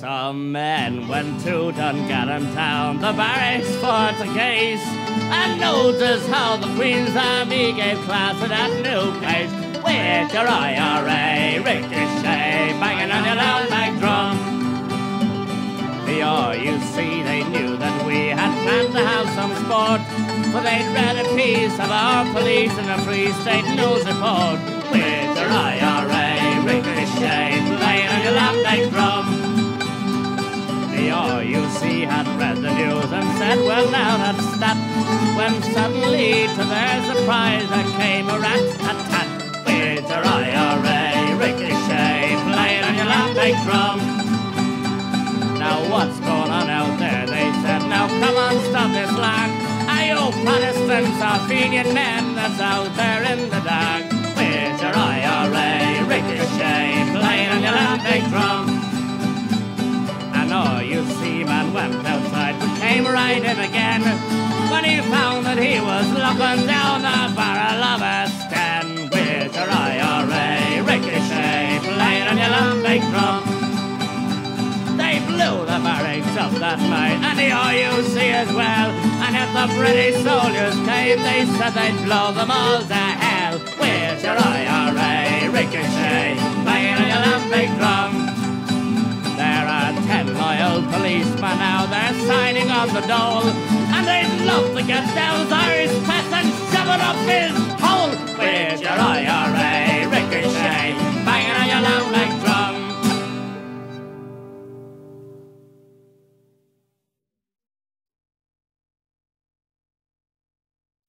Some men went to Dungannon town, the barracks for the case, and noticed how the Queen's Army gave class to that new place. With your IRA, ricochet, banging on your loud back drum. You see, they knew that we had planned to have some sport, for they'd read a piece of our police in a Free State News report. With your IRA, ricochet, playing on your loud back drum. You see, had read the news and said, well, now that's that. When suddenly, to their surprise, there came a rat-tat-tat. With your IRA, ricochet, playing on your loud back drum. Now what's going on out there, they said. Now come on, stop this land. Are you Protestants or Fenian men that's out there in the dark? With your IRA, ricochet, playing on your loud back drum. You see, man went outside, but came right in again when he found that he was looking down the barrel of a stand. With your IRA, ricochet, playing on your loud back drum. They blew the barracks up that night, and the RUC as well. And if the British soldiers came, they said they'd blow them all to hell. With your IRA, ricochet, playing on your loud back drum. There are 10 loyal policemen now, they're signing on the dole, and they'd love to get down Irish pest and shove it up his hole.